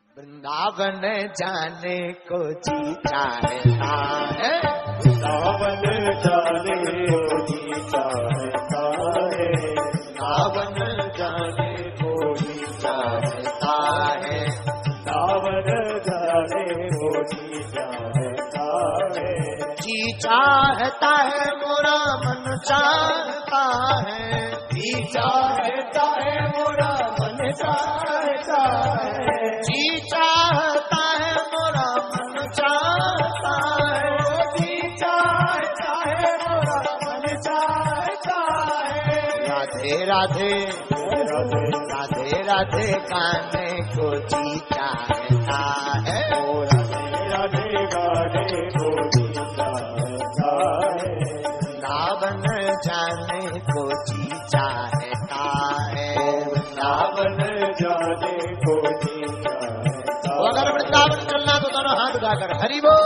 वृंदावन जाने को जी चाहता है, वृंदावन जाने को जी चाहता है, वृंदावन जाने को जी चाहता है, वृंदावन जाने को जी चाहता है, जी चाहता है मोरा मन चाहता है, जी चाहता है मोरा मन चाहता है, जी चाहता है मोरा मन चाहता है, जी चाहता है मोरा मन चाहता है, राधे राधे राधे राधे राधे गाने को जी चाहता है, राधे राधे गाने को जी चाहता है, वृंदावन जाने को जी चाहता है, वृंदावन जाने को जी चाहता तो अगर वृंदावन चलना तो दोनों हाथ उठाकर हरि बोल।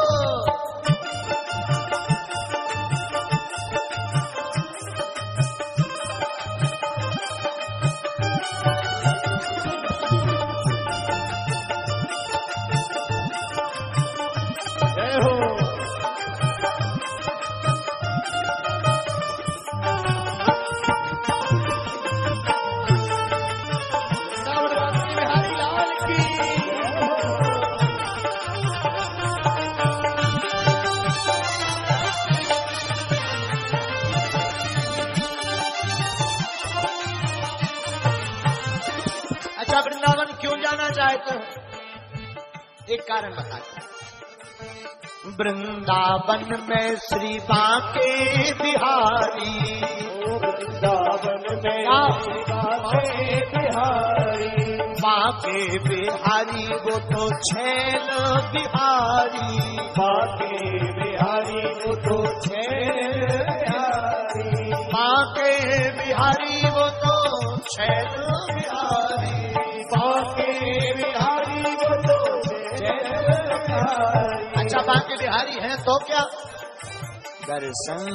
जय हो। बिहारी लाल की अच्छा, वृंदावन क्यों जाना चाहते हो? एक कारण बताते हैं। वृंदावन में श्री बांके बिहारी, वृंदावन में बांके बिहारी, बांके बिहारी वो तो छैल बिहारी, बांके बिहारी वो तो छैल बिहारी, बांके बिहारी वो तो छैल बिहारी, बांके बिहारी वो तो छैल बिहारी। अच्छा, बांके बिहारी हैं तो क्या? दर्शन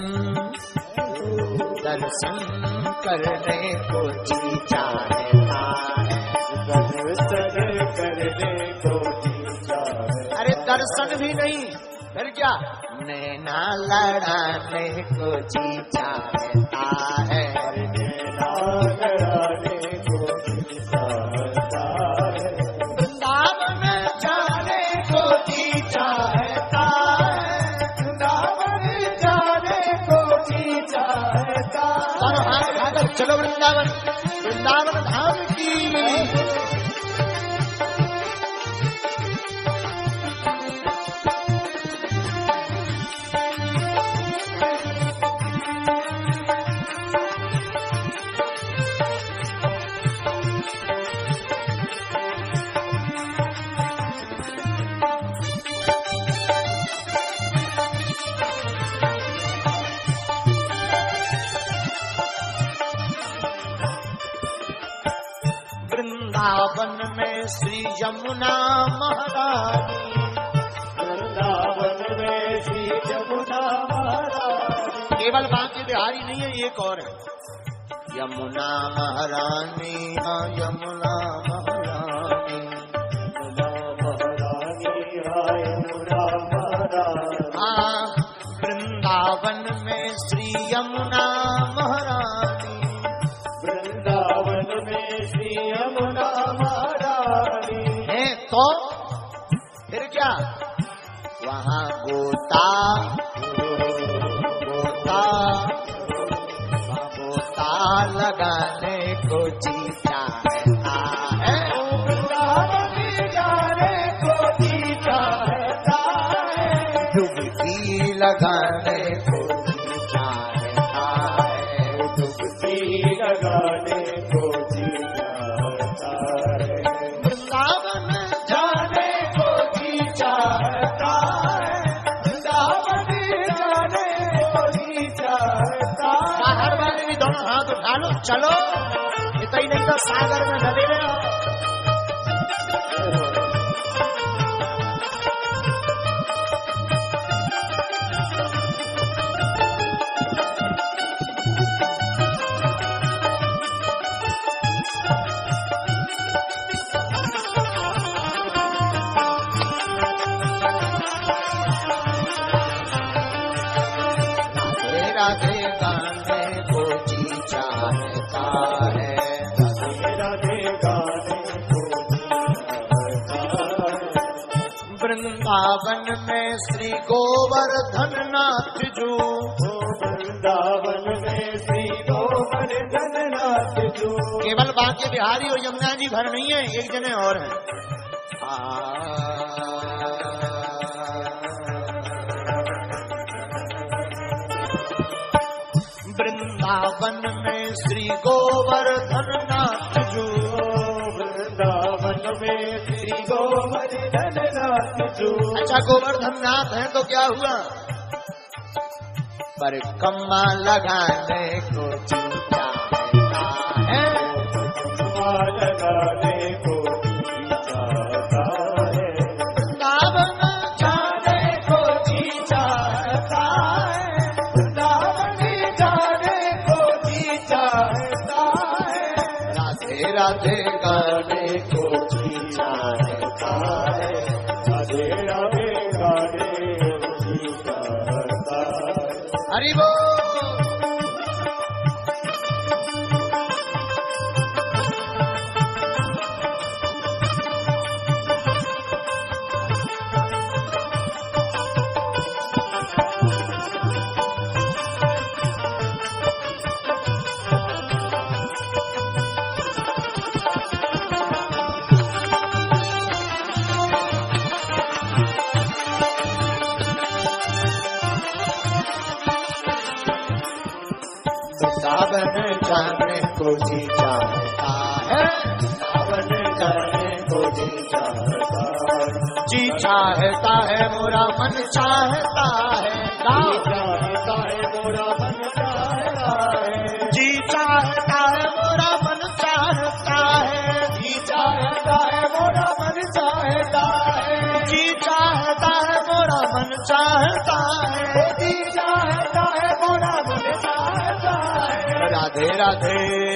दर्शन करने को जी चाहता है, दर्शन करने को जी चाहता। अरे दर्शन भी नहीं, फिर क्या? नैना लड़ाने को जी चाहता है, नैना लड़ाने को जी चाहता है, वृंदावन जाने को जी चाहता है, वृंदावन जाने को जी चाहता और हाथ उठाकर चलो वृंदावन, वृंदावन धाम की। वृंदावन में श्री यमुना महारानी, वृंदावन में श्री यमुना महारानी, केवल बांके बिहारी नहीं है, एक और है यमुना महारानी, हाँ यमुना महारानी, यमुना महारानी, हाँ यमुना महारानी, हाँ वृंदावन में श्री यमुना महारानी, वृंदावन में श्री यमुना महारानी, है तो फिर क्या? वहाँ गोता गोता वहाँ गोता लगाने को जी चाहता है, वृंदावन जाने को जी चाहता है, डुबकी लगाने को जी चाहता है, डुबकी लगाने को जी चाहता है, वृंदावन जाने को जी चाहता है, वृंदावन जाने को जी चाहता है। बाहर वाले भी दोनों हाथ उठा लो, चलो, इतना ही नहीं तो सागर में नदी में आओ। वृंदावन में श्री गोवर्धन नाथ जू, वृंदावन में श्री गोवर्धन नाथ जू। केवल बांके बिहारी और यमुना जी भर नहीं है, एक जने और हैं। वृंदावन में श्री गोवर्धन नाथ जू, वृंदावन में श्री गोवर्धन नाथ जू। अच्छा गोवर्धन नाथ है तो क्या हुआ, पर कम्मा लगाने को जी चाहता है, कम्मा लगाने को जी चाहता है, वृंदावन जाने को जी चाहता है, वृंदावन जाने को जी चाहता है, राधे राधे गाने को जी चाहता है, राधे राधे गाने को जी चाहता है। हरि बोल। सावन जाने को जी चाहता है, सावन जाने को जी चाहता है, जी चाहता है मोरा मन चाहता है, चाहता है मोरा मन चाहता है, जी चाहता है मोरा मन चाहता है, जी चाहता है मोरा मन चाहता है, जी चाहता है मोरा मन चाहता है, जी चाहता है मोरा मन चाहता है। राधे राधे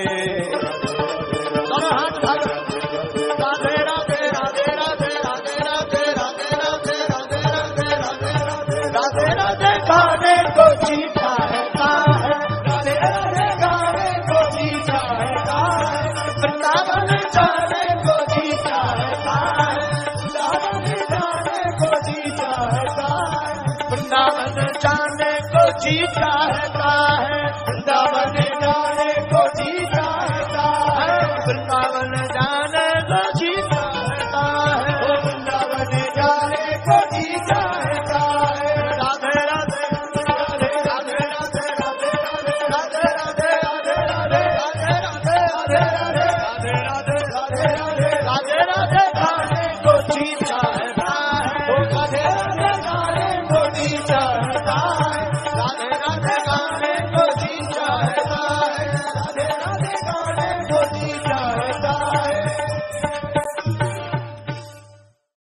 दोनों हाथ भाग, राधे राधे राधे राधे राधे राधे राधे राधे राधे राधे राधे राधे राधे गाने को जी चाहता है, राधे राधे गाने को जी चाहता है, वृंदावन जाने को जी चाहता है, वृंदावन जाने को जी चाहता है, वृंदावन जाने को जी चाहता है, वृंदावन